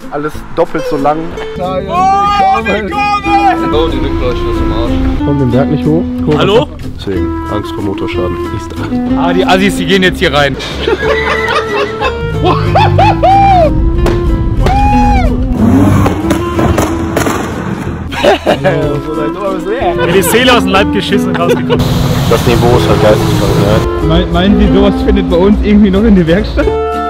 alles doppelt so lang. Oh, die Rückleuchte ist im Arsch. Komm den Berg nicht hoch. Hallo? Deswegen Angst vor Motorschaden. Ah, die Assis, die gehen jetzt hier rein. Die Seele aus dem Leib geschissen und rausgekommen. Das Niveau ist halt geisteskrank, ne? Meinen Sie, sowas findet bei uns irgendwie noch in der Werkstatt?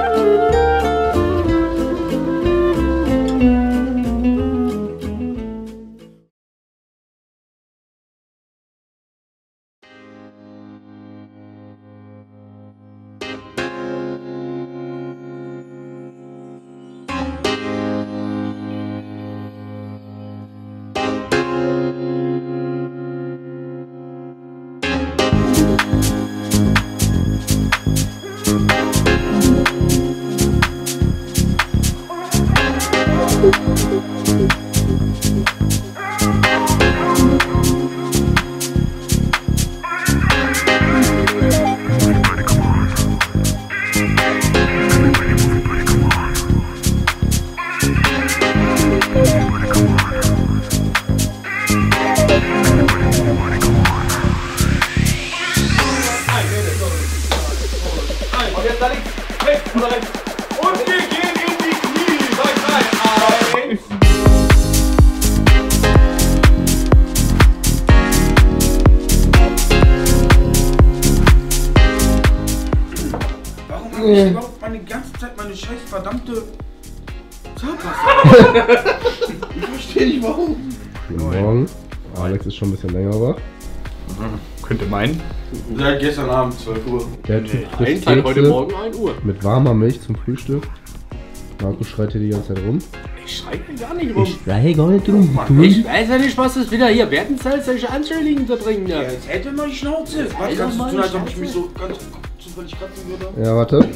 Und wir gehen in die Knie. Sag rein. 1. Warum habe ich überhaupt meine ganze Zeit meine scheiß verdammte Zahnpasta? Ich verstehe nicht warum. Guten Morgen. Alex ist schon ein bisschen länger wach. Könnte meinen. Ja, gestern Abend 12 Uhr. Der Typ frisst Tag heute Kekse Morgen 1 Uhr. mit warmer Milch zum Frühstück. Markus schreit hier die ganze Zeit rum. Ich schreibe gar nicht rum. Schreie gar nicht rum. Ich weiß ja nicht, was das wieder hier Wertenzahl solche Anschuldigungen zu bringen. Ja. Jetzt hält mal die Schnauze. Was kannst du tun, als ob ich mich so ganz zufällig kratzen würde? Ja, warte.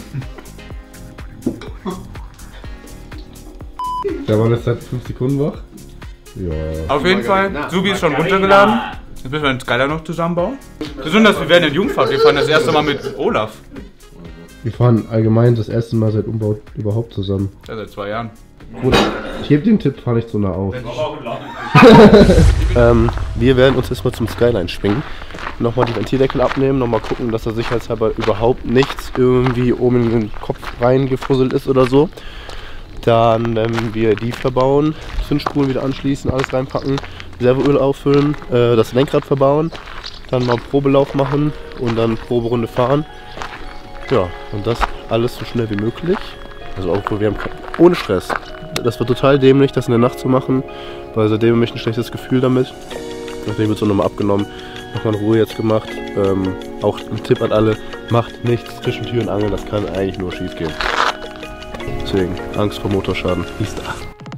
Der Mann ist seit 5 Sekunden wach. Ja. Auf jeden Fall, Subi ist schon runtergeladen. Jetzt müssen wir den Skyler noch zusammenbauen. Besonders, wir werden in Jungfahrt. Wir fahren das erste Mal mit Olaf. Wir fahren allgemein das erste Mal seit Umbau überhaupt zusammen. Ja, seit 2 Jahren. Gut, ich heb den Tipp, fahr nicht so nah auf. Wir werden uns jetzt mal zum Skyline schwingen. Nochmal die Ventildeckel abnehmen, nochmal gucken, dass da sicherheitshalber überhaupt nichts irgendwie oben in den Kopf reingefusselt ist oder so. Dann werden wir die verbauen, Zündspulen wieder anschließen, alles reinpacken, Servoöl auffüllen, das Lenkrad verbauen, dann mal einen Probelauf machen und dann Proberunde fahren. Ja, und das alles so schnell wie möglich. Also auch wir haben ohne Stress. Das wird total dämlich, das in der Nacht zu machen, weil seitdem habe ich ein schlechtes Gefühl damit. Nachdem wird es nochmal abgenommen, nochmal in Ruhe jetzt gemacht. Auch ein Tipp an alle, macht nichts zwischen Tür und Angel, das kann eigentlich nur schief gehen. Deswegen, Angst vor Motorschaden ist da.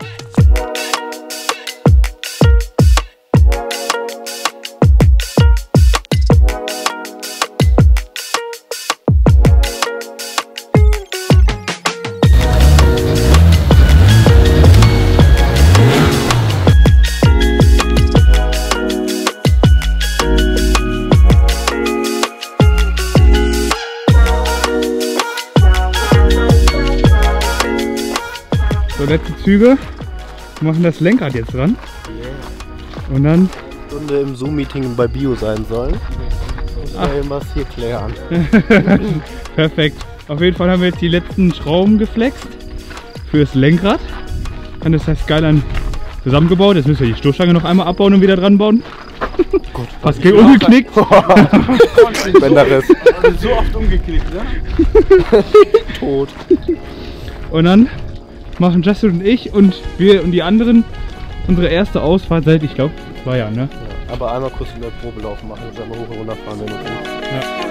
So, letzte Züge. Wir machen das Lenkrad jetzt dran. Und dann. Stunde im Zoom-Meeting bei Bio sein sollen. Und was hier klären. Perfekt. Auf jeden Fall haben wir jetzt die letzten Schrauben geflext fürs Lenkrad. Dann ist das Skyline zusammengebaut. Jetzt müssen wir die Stoßstange noch einmal abbauen und wieder dran bauen. Gott, fast umgeknickt. Bänderriss. So oft umgeknickt, ne? Tot. Und dann machen Justin und ich und wir und die anderen unsere erste Ausfahrt seit, ich glaube, 2 Jahren, ne? Ja, aber einmal kurz in der Probelauf machen, dann mal hoch und runter fahren, wenn du willst. Ja.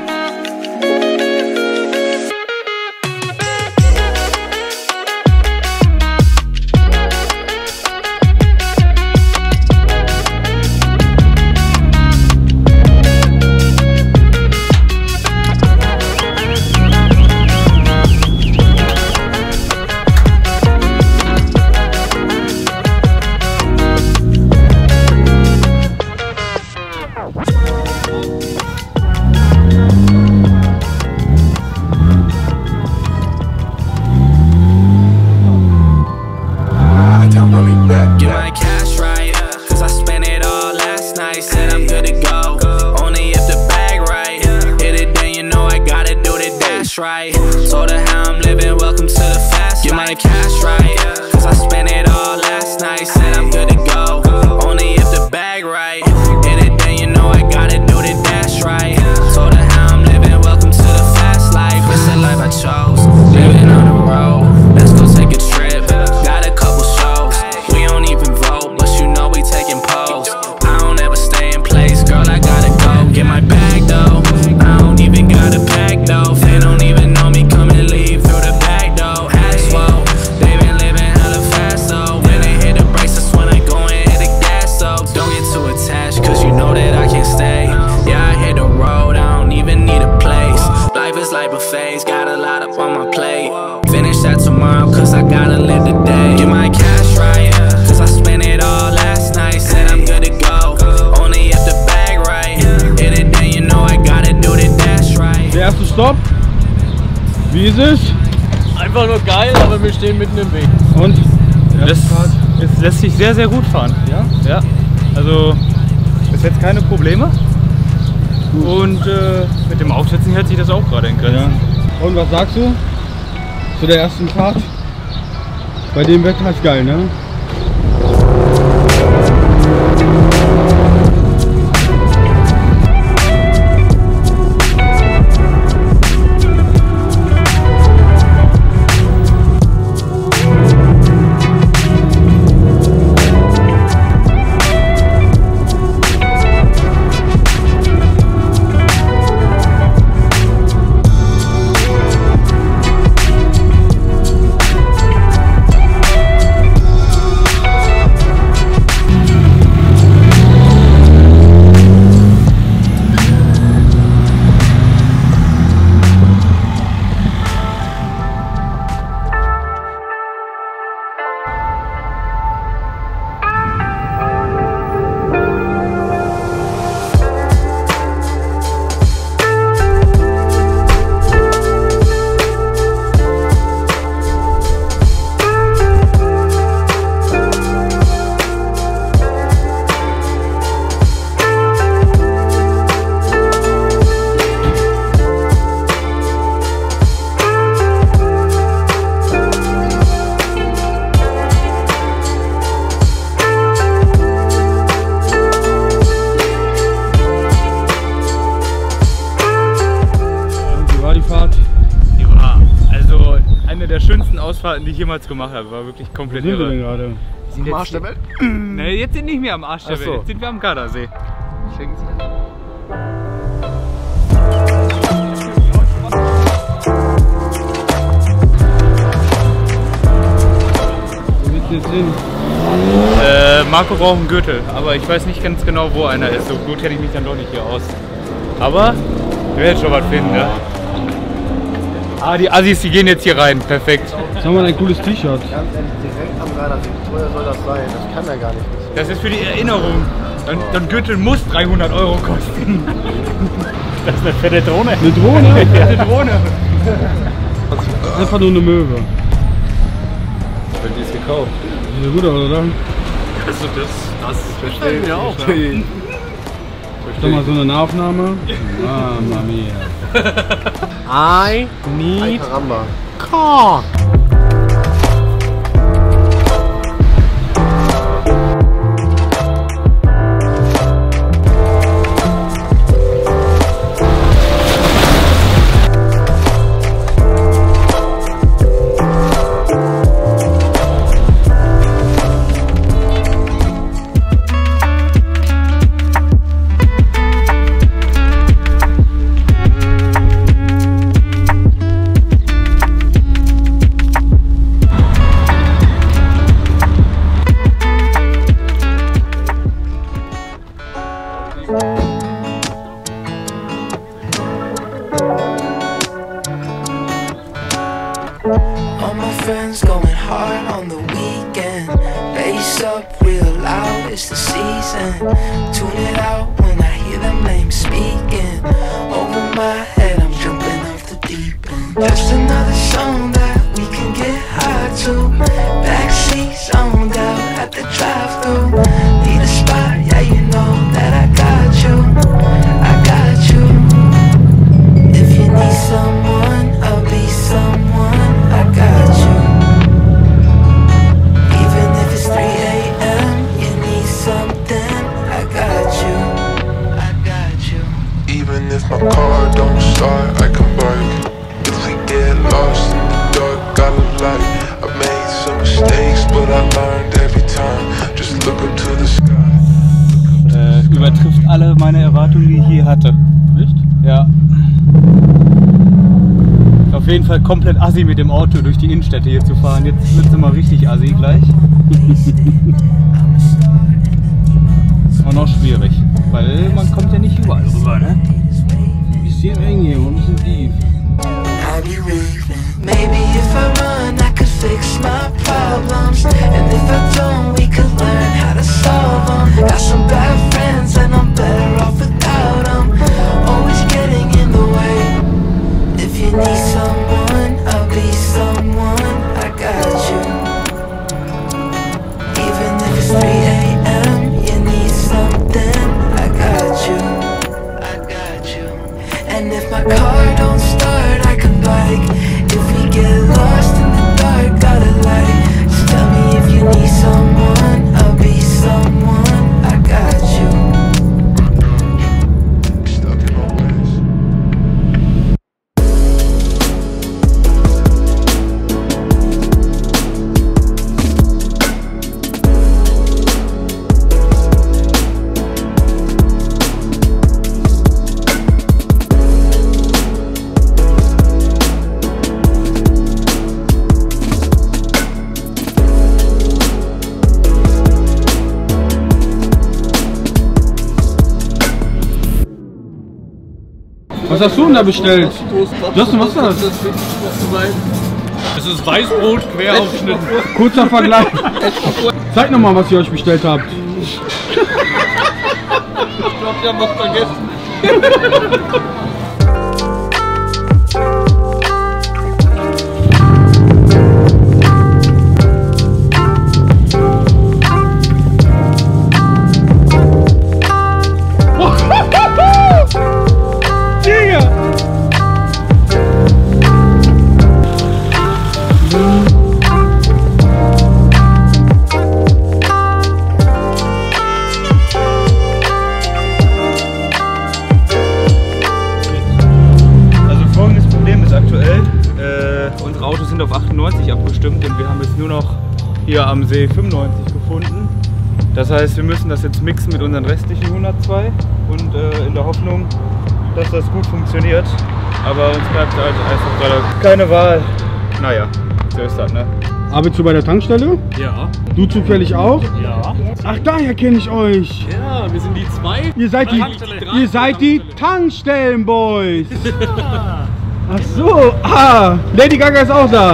ist es? Einfach nur geil, aber wir stehen mitten im Weg. Und? Es lässt sich sehr, sehr gut fahren. Ja? Ja. Also bis jetzt keine Probleme. Und mit dem Aufsetzen hält sich das auch gerade in Grenzen. Ja. Und was sagst du zu der ersten Fahrt? Bei dem Wetter ist geil, ne? Ausfahrten, die ich jemals gemacht habe, war wirklich komplett irre. Wo sind wir denn gerade? Am Arsch der Welt? Ne, jetzt sind nicht mehr am Arsch der Ach so. Welt, jetzt sind wir am Gardasee. Wo willst du jetzt hin? Marco braucht einen Gürtel, aber ich weiß nicht ganz genau, wo einer ist. So gut kenne ich mich dann doch nicht hier aus. Aber wir werden schon was finden, ne? Ah, die Assis, die gehen jetzt hier rein. Perfekt. Sag mal, ein cooles T-Shirt. Ganz ehrlich, direkt am Gardasee. Wie teuer soll das sein? Das kann ja gar nicht. Das ist für die Erinnerung. So ein Gürtel muss 300 € kosten. Das ist eine fette Drohne. Eine Drohne? Ja, eine Drohne. Einfach nur eine Möwe. Wenn die ist gekauft. Sieht ja gut aus, oder? Also das verstehen wir auch. Ja. Sag mal, so eine Nahaufnahme. Mamma mia. I need Ay, caramba. car. All my friends going hard on the weekend. Bass up real loud, it's the season. Tune it out when I hear them names speaking. Over my head, I'm jumping off the deep end. Just another song that we can get high to. Backseat zoned out at the drive-thru. Need a spot, yeah, you know that I got you. I got you. If you need someone, I'll be someone. I got you. Even if it's 3 AM, you need something. I got you. I got you. Even if my car don't start, I can bike. If we get lost in the dark, got a light. I made some mistakes, but I learned every time. Just look up to the sky. Übertrifft alle meine Erwartungen, die ich je hatte. Echt? Ja. Auf jeden Fall komplett assi mit dem Auto durch die Innenstädte hier zu fahren. Jetzt wird es mal richtig assi gleich. Auch noch schwierig, weil man kommt ja nicht überall rüber, ne? Ein bisschen eng hier und ein bisschen tief. I be raving. Maybe if I run, I could fix my problems. And if I don't, we could learn how to solve them. Got some bad friends and I'm better off without them. Always getting in the way. If you need someone, Was hast du denn da bestellt? Justin, was ist das? Das ist Weißbrot quer aufgeschnitten. Kurzer Vergleich. Zeig nochmal, was ihr euch bestellt habt. Ich glaube, die haben was vergessen. Unsere Autos sind auf 98 abgestimmt und wir haben jetzt nur noch hier am See 95 gefunden. Das heißt, wir müssen das jetzt mixen mit unseren restlichen 102 und in der Hoffnung, dass das gut funktioniert. Aber uns bleibt halt einfach gerade keine Wahl. Naja, so ist das, ne? Arbeitest du bei der Tankstelle? Ja. Du zufällig auch? Ja. Ach, daher kenne ich euch. Ja, wir sind die zwei. Ihr seid die Tankstellenboys. Ach so, Lady Gaga ist auch da.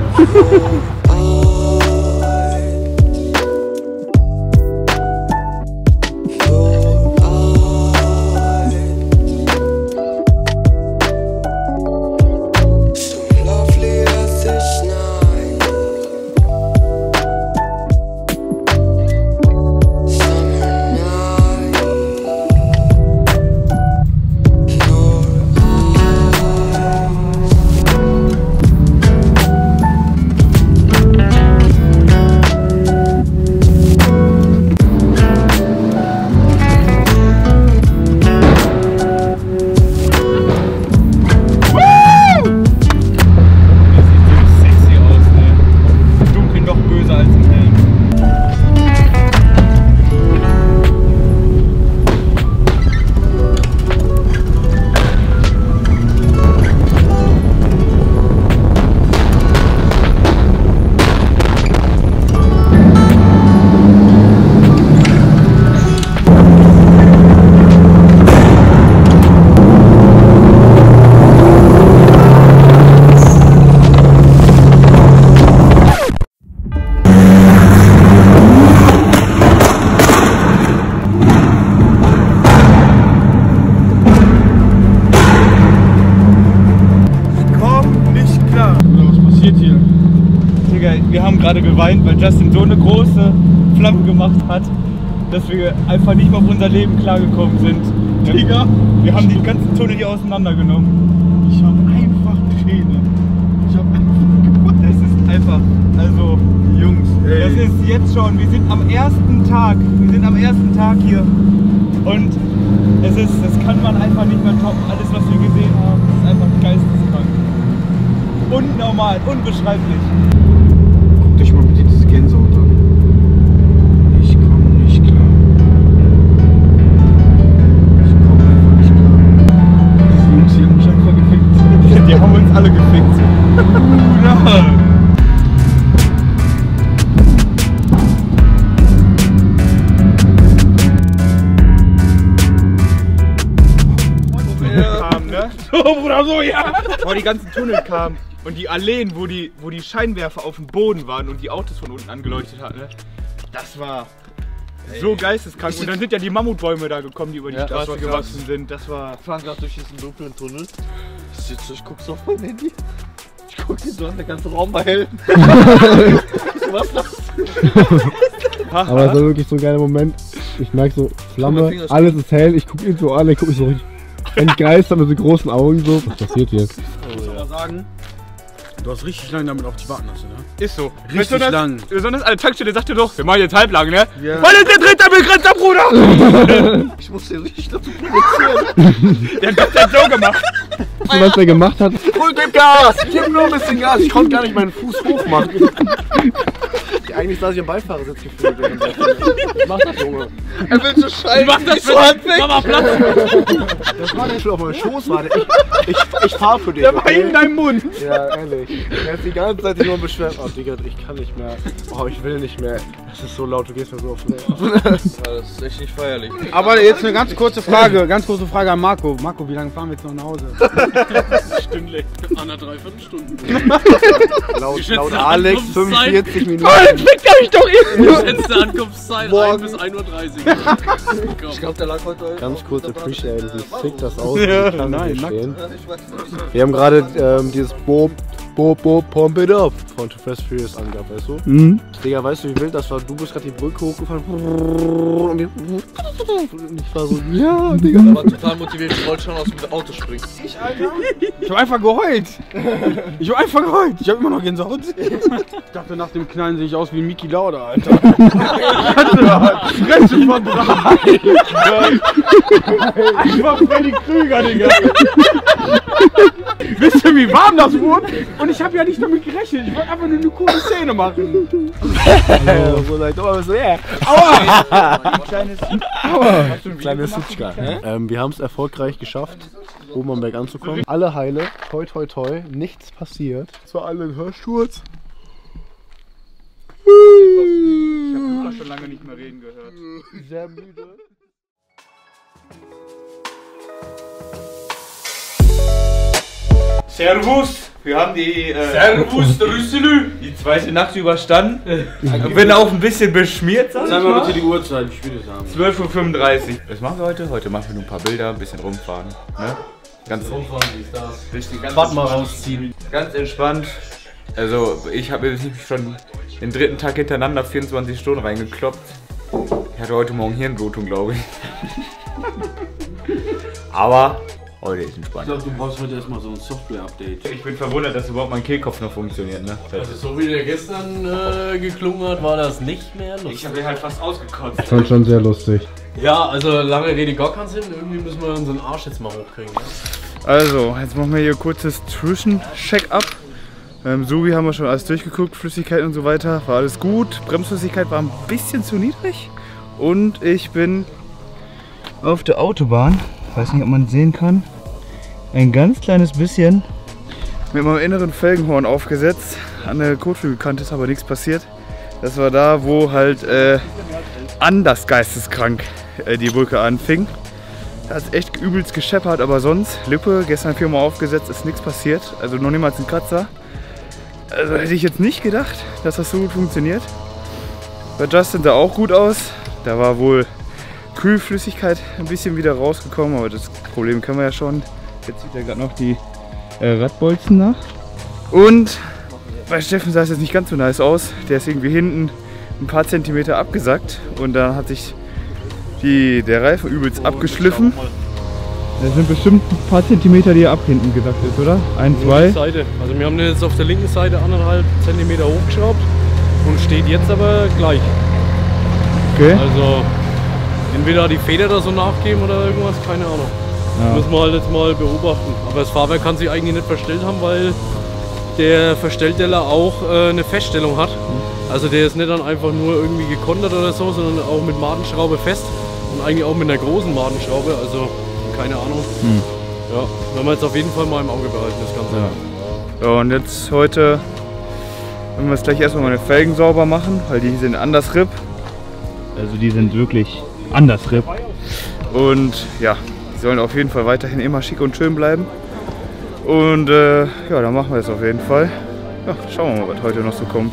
Wir haben gerade geweint, weil Justin so eine große Flamme gemacht hat, dass wir einfach nicht mehr auf unser Leben klargekommen sind. Digga, wir haben den ganzen Tunnel hier auseinandergenommen. ich habe einfach Tränen. Ich habe einfach gemacht. Das ist einfach, also Jungs, ey. Das ist jetzt schon, wir sind am ersten Tag hier und das kann man einfach nicht mehr toppen. Alles, was wir gesehen haben, ist einfach geisteskrank. Unnormal, unbeschreiblich. Guckt euch mal bitte dieses Gänsehaut an. Ich komme nicht klar. Ich komme einfach nicht klar. Die Jungs hier haben mich einfach gefickt. Die haben uns alle gefickt. So, Bruder, so, ja! Bevor die ganzen Tunnel kamen und die Alleen, wo die Scheinwerfer auf dem Boden waren und die Autos von unten angeleuchtet hatten, ne? Das war so geisteskrank. Und dann sind ja die Mammutbäume da gekommen, die über die Straße gewachsen sind. Das war... Wir fahren gerade durch diesen dunklen Tunnel. Ich guck so auf mein Handy. Ich guck dir so an, der ganze Raum war hell. Was das? Aber es war wirklich so ein geiler Moment. Ich merke so, Flamme, alles ist hell, ich guck ihn so an, ich guck mich so richtig entgeistert mit so großen Augen so. Was passiert hier? Ich muss mal sagen, du hast richtig lange damit auf dich warten lassen, ne? Ist so. Richtig lang. Besonders an der Tankstelle sagte doch, wir machen jetzt halblang, ne? Ja. Weil ist der dritte Begrenzer, Bruder! Ich muss dir richtig dazu provozieren. Der hat das so gemacht. Weißt du, was der gemacht hat? Voll gib Gas! Ich geb nur ein bisschen Gas. Ich konnte gar nicht meinen Fuß hoch machen. Eigentlich saß ich am Beifahrersitz gefühlt. Mach das, Junge. Er will so schreien. Mach das bitte! Mama, Platz! Das war der Stuhl auf meinem Schoß, war der. Ich fahr für dich. Der war in deinem Mund. Ja, ehrlich. Er hat die ganze Zeit sich nur beschwert. Oh, Digga, ich kann nicht mehr. Oh, ich will nicht mehr. Das ist so laut, du gehst mir so auf den Nerv. Das ist echt nicht feierlich. Aber jetzt eine ganz kurze Frage an Marco. Marco, wie lange fahren wir jetzt noch nach Hause? Stündlich. 1,5 Stunden. Laut Alex 45 Minuten. Letzte Ankunftszeit 1 bis 1:30 Uhr. Ich glaube, der lag heute. Ganz kurz appreciate, wie sick das aussieht. Ja, nein, wir haben gerade dieses Bob, Pump It Up von Too Fast Furious angehabt, weißt du? Mhm. Digga, weißt du, wie wild das war? Du bist gerade die Brücke hochgefahren und ich war so, ja, Digga. Ich war total motiviert, ich wollte schon aus dem Auto springen. Ich hab einfach geheult. Ich hab immer noch Gänsehaut. Ich dachte, nach dem Knallen sehe ich aus wie ein Mickey Lauda, Alter. Fresse verbrannt. Ich war Freddy Krüger, Digga. Wisst ihr, wie warm das wurde? Und ich habe ja nicht damit gerechnet. Ich wollte einfach nur eine coole Szene machen. So leicht, aber so, yeah. Kleines Sitschka. Wir haben es erfolgreich geschafft, oben am Berg anzukommen. Alle heile, toi toi toi, nichts passiert. Zwar alle einen Hörsturz. Ich habe schon lange nicht mehr reden gehört. Sehr müde. Servus! Wir haben die die zweite Nacht überstanden. Bin auch ein bisschen beschmiert, sag ich Sag mal mal. bitte die Uhrzeit, ich will das haben. 12:35 Uhr. Was machen wir heute? Heute machen wir nur ein paar Bilder, ein bisschen rumfahren. Ne? Ganz richtig, ganz Warte mal rausziehen. Ganz entspannt. Also ich habe mich schon den dritten Tag hintereinander 24 Stunden reingekloppt. Ich hatte heute Morgen Hirnblutung, glaube ich. Aber heute ist entspannt. Ich glaube, du brauchst heute erstmal so ein Software-Update. Ich bin verwundert, dass überhaupt mein Kehlkopf noch funktioniert. Ne? Also so wie der gestern geklungen hat, war das nicht mehr lustig. Ich habe ihn halt fast ausgekotzt. Das war schon sehr lustig. Ja, also lange Rede gar keinen Sinn. Irgendwie müssen wir unseren Arsch jetzt mal hochkriegen. Ne? Also, jetzt machen wir hier kurzes Zwischencheck-up. Subi haben wir schon alles durchgeguckt, Flüssigkeit und so weiter, war alles gut. Bremsflüssigkeit war ein bisschen zu niedrig. Und ich bin auf der Autobahn, weiß nicht, ob man sehen kann, ein ganz kleines bisschen mit meinem inneren Felgenhorn aufgesetzt. An der Kotflügelkante ist aber nichts passiert. Das war da, wo halt anders geisteskrank die Brücke anfing. Da hat es echt übelst gescheppert, aber sonst, Lippe, gestern 4-mal aufgesetzt, ist nichts passiert. Also noch niemals ein Kratzer. Also hätte ich jetzt nicht gedacht, dass das so gut funktioniert. Bei Justin sah auch gut aus. Da war wohl Kühlflüssigkeit ein bisschen wieder rausgekommen, aber das Problem kennen wir ja schon. Jetzt zieht er gerade noch die Radbolzen nach. Und bei Steffen sah es jetzt nicht ganz so nice aus. Der ist irgendwie hinten ein paar Zentimeter abgesackt und dann hat sich der Reifen übelst abgeschliffen. Das sind bestimmt ein paar Zentimeter, die er ab hinten gesackt ist, oder? 1, 2? Seite. Also wir haben den jetzt auf der linken Seite 1,5 Zentimeter hochgeschraubt und steht jetzt aber gleich. Okay. Also entweder die Feder da so nachgeben oder irgendwas, keine Ahnung. Ja. Müssen wir halt jetzt mal beobachten. Aber das Fahrwerk kann sich eigentlich nicht verstellt haben, weil der Verstellteller auch eine Feststellung hat. Also der ist nicht dann einfach nur irgendwie gekontert oder so, sondern auch mit Madenschraube fest und eigentlich auch mit einer großen Madenschraube, also keine Ahnung. Ja, werden wir jetzt auf jeden Fall mal im Auge behalten, das Ganze. Ja, und jetzt heute werden wir jetzt gleich erstmal meine Felgen sauber machen, weil die sind anders RIP. Also die sind wirklich anders RIP. Und ja, die sollen auf jeden Fall weiterhin immer schick und schön bleiben. Und ja, dann machen wir es auf jeden Fall. Ja, schauen wir mal, was heute noch so kommt.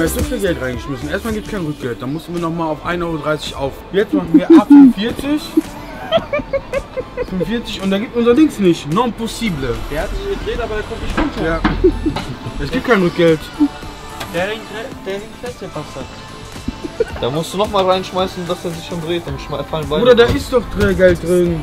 jetzt so viel Geld reingeschmissen. Erstmal gibt es kein Rückgeld. Dann mussten wir nochmal auf 1,30 € auf. Jetzt machen wir A45. 45 und da gibt unser Dings nicht. Non possible. Der hat sich gedreht, aber der kommt nicht runter. Ja. Es gibt kein Rückgeld. Der hängt fest, der Bastard. Da musst du noch mal reinschmeißen, dass er sich schon dreht. Dann fallen beide. Bruder, da ist doch Geld drin.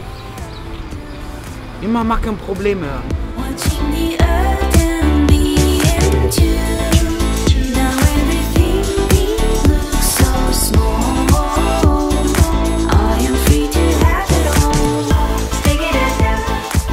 Immer machen Probleme. Watching the earth and being tuned. Now everything looks so small. I am free to have it all. Take it down.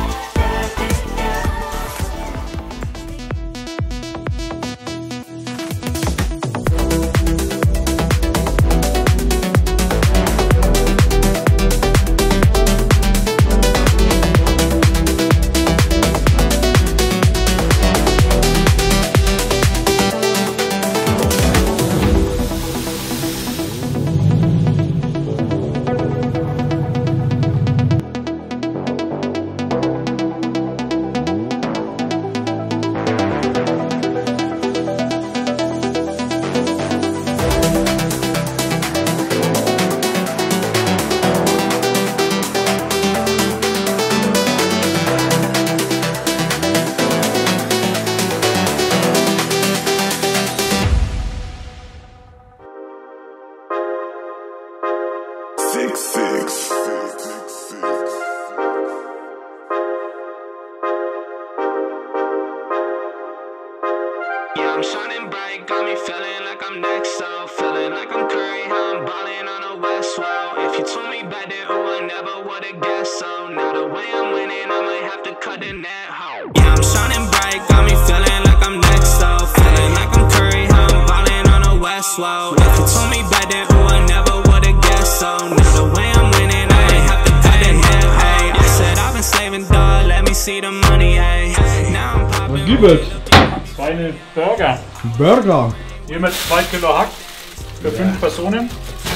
Yeah, I'm shining bright, got me feeling like I'm next, so feeling like I'm Curry, how I'm balling on the West Wall. If you told me back then, oh, I never would've guessed, so now the way I'm winning, I might have to cut the net home. Yeah, I'm shining bright, got me feeling like I'm next, so feeling like I'm Curry, how I'm balling on the West Wall. If you told me back then, oh, I never would've guessed, so now the way I'm winning, I might have to cut the net, hey. I said I've been saving, dog, let me see the money, hey. Now I'm popping. Kleine Burger. Burger. Hier mit 2 Kilo Hack für 5 Personen.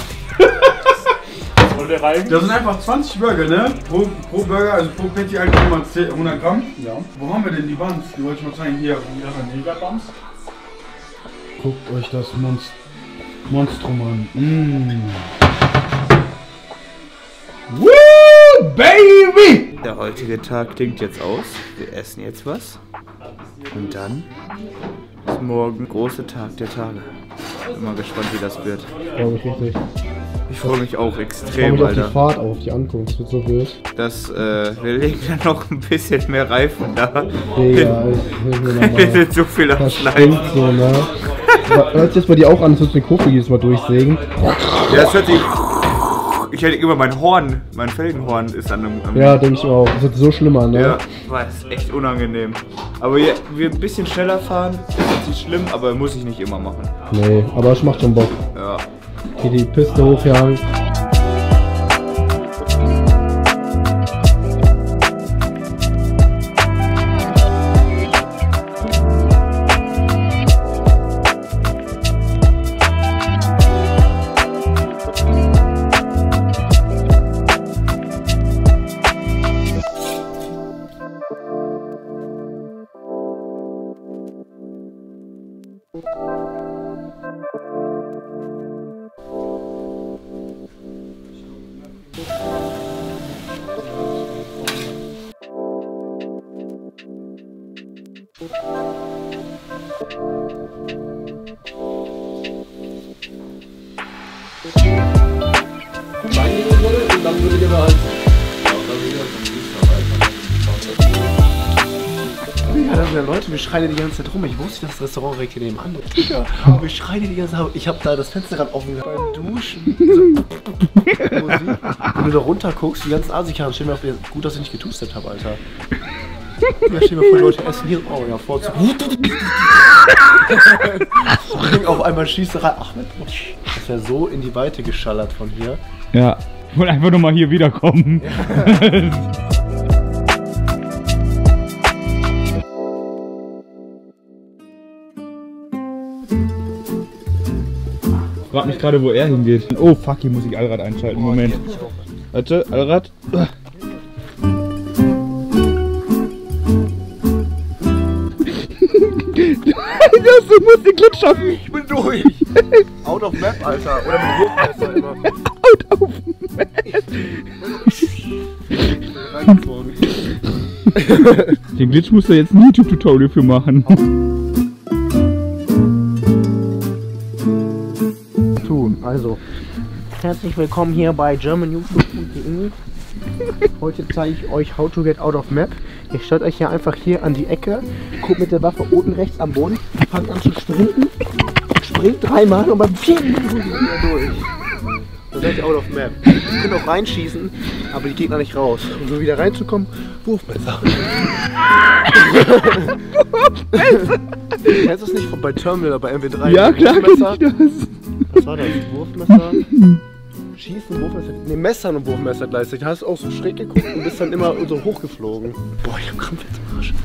Sollte reichen. Das sind einfach 20 Burger, ne? Pro Burger, also pro Patty 100 Gramm. Ja. Wo haben wir denn die Buns? Die wollte ich mal zeigen. Hier. Hier sind Negerbuns. Guckt euch das Monstrum an. Woo, baby! Der heutige Tag klingt jetzt aus. Wir essen jetzt was. Und dann ist morgen große Tag der Tage. Bin mal gespannt, wie das wird. Freue mich richtig. Ich freue mich auch Ich extrem, freue mich auf Alter. die Fahrt, auf die Ankunft, es wird so wild. Wir legen dann noch ein bisschen mehr Reifen da. Digga, Wir sind so viel am das Schneiden. stinkt so, ne? Hört sich das bei dir auch an, als würdest du den Koffer jedes Mal durchsägen? Ja, das hört sich... Ich hätte immer mein Horn, mein Felgenhorn ist dann am Ja, denke ich auch. Das wird so schlimmer, ne? Ja, war es echt unangenehm. Aber wir ein bisschen schneller fahren, ist jetzt nicht schlimm, aber muss ich nicht immer machen. Nee, aber es macht schon Bock. Ja. Hier die Piste hochjagen. Und dann würde ich aber halt. Ja, da sind ja Leute, wir schreien die ganze Zeit rum. Ich wusste, dass das Restaurant direkt hier nebenan ist. Digga, wir schreien die ganze Zeit. Ich hab da das Fenster gerade offen beim Duschen. So, Musik. Wenn du da runter guckst, die ganzen Asianer stehen mir auf. Gut, dass ich nicht getustet habe, Alter. Ja, stehen mir vor, Leute essen hier. Oh ja, vor. Bring auf einmal Schießerei. Ach, das wäre so in die Weite geschallert von hier. Ja, ich wollte einfach nur mal hier wiederkommen. Ja. Ich frag mich gerade, wo er hingeht. Oh fuck, hier muss ich Allrad einschalten. Moment. Warte, Allrad. Du musst den Glitch schaffen. Ich bin durch. Out of Map, Alter. Oder mit Wurfmesser immer. Out of Map. Den Glitch musst du jetzt ein YouTube-Tutorial für machen. Also, herzlich willkommen hier bei germanyoutube.de. Heute zeige ich euch how to get out of map. Ihr stellt euch hier einfach hier an die Ecke, guckt mit der Waffe unten rechts am Boden, fangt an zu sprinten, springt dreimal und beim vierten Mal wieder durch. Dann seid ihr out of map. Ihr könnt auch reinschießen, aber die Gegner nicht raus. Um so wieder reinzukommen, Wurfmesser. Kennst du es nicht von bei Terminal oder bei MW3? Ja, klar kenn ich das. Was war das? Wurfmesser? Schießen, Wurfmesser? Ne, Messern und Wurfmesser gleichzeitig. Da hast du auch so schräg geguckt und bist dann immer so hochgeflogen. Boah, ich hab Krampf jetzt im Arsch.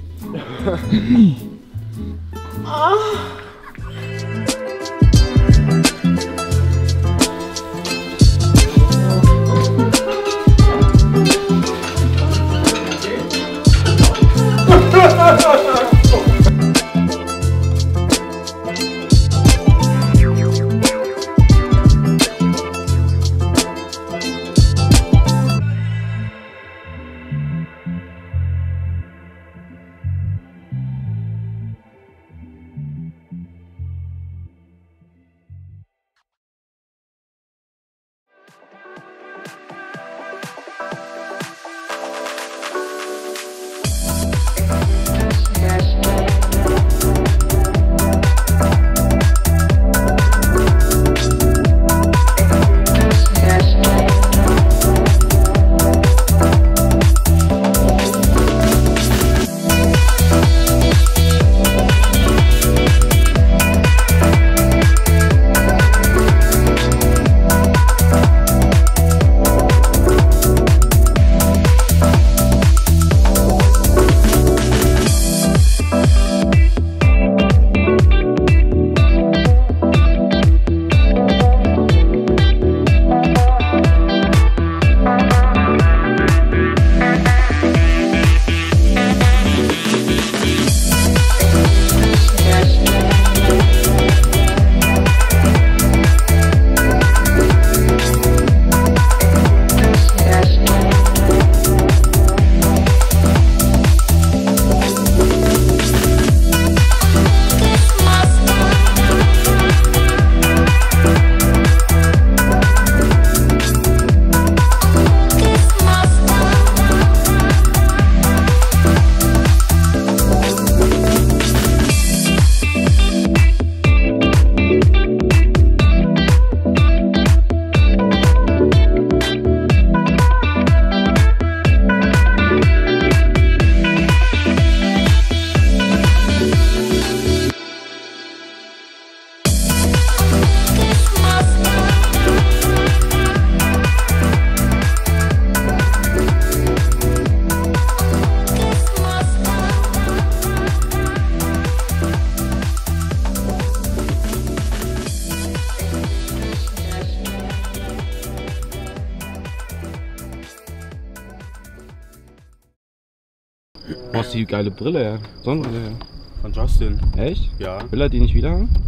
Wo ist die geile Brille her? Sonnenbrille. Von Justin. Echt? Ja. Will er die nicht wieder haben?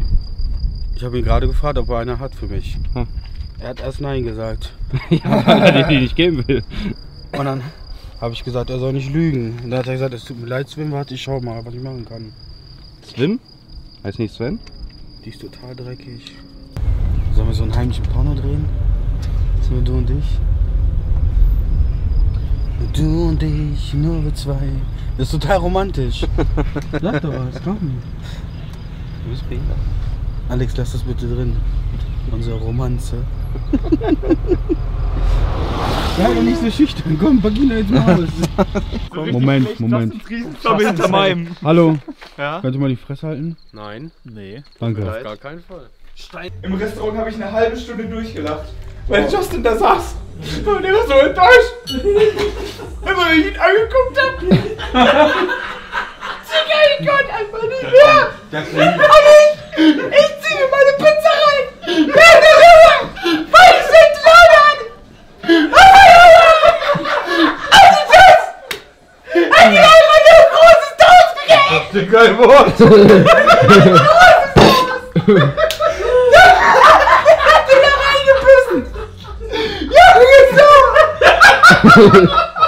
Ich habe ihn gerade gefragt, ob er eine hat für mich. Hm. Er hat erst Nein gesagt. Ja, weil er die nicht geben will. Und dann habe ich gesagt, er soll nicht lügen. Und dann hat er gesagt, es tut mir leid, Sven, warte, ich schau mal, was ich machen kann. Sven? Heißt nicht Sven? Die ist total dreckig. Sollen wir so einen heimlichen Porno drehen? Sind wir du und ich? Du und ich, nur wir zwei. Das ist total romantisch. Sag doch was, komm. Du bist behindert. Alex, lass das bitte drin. Unsere Romanze. Sei doch nicht so schüchtern. Komm, Vagina jetzt mal aus. Moment. Hinter meinem. Hallo. Ja? Könnt ihr mal die Fresse halten? Nein. Nee. Danke. Auf gar keinen Fall. Im Restaurant habe ich eine halbe Stunde durchgelacht, weil Justin da saß. Und der war so enttäuscht. Weil ich ihn angeguckt habe. Ich konnte einfach nicht mehr. Und ich ziehe meine Pizza rein. Weil ich sie trauen. Also das! Ich habe einfach nur ein großes Toast gegessen. Das ist ein geiles Wort. Ja, wie geht's so?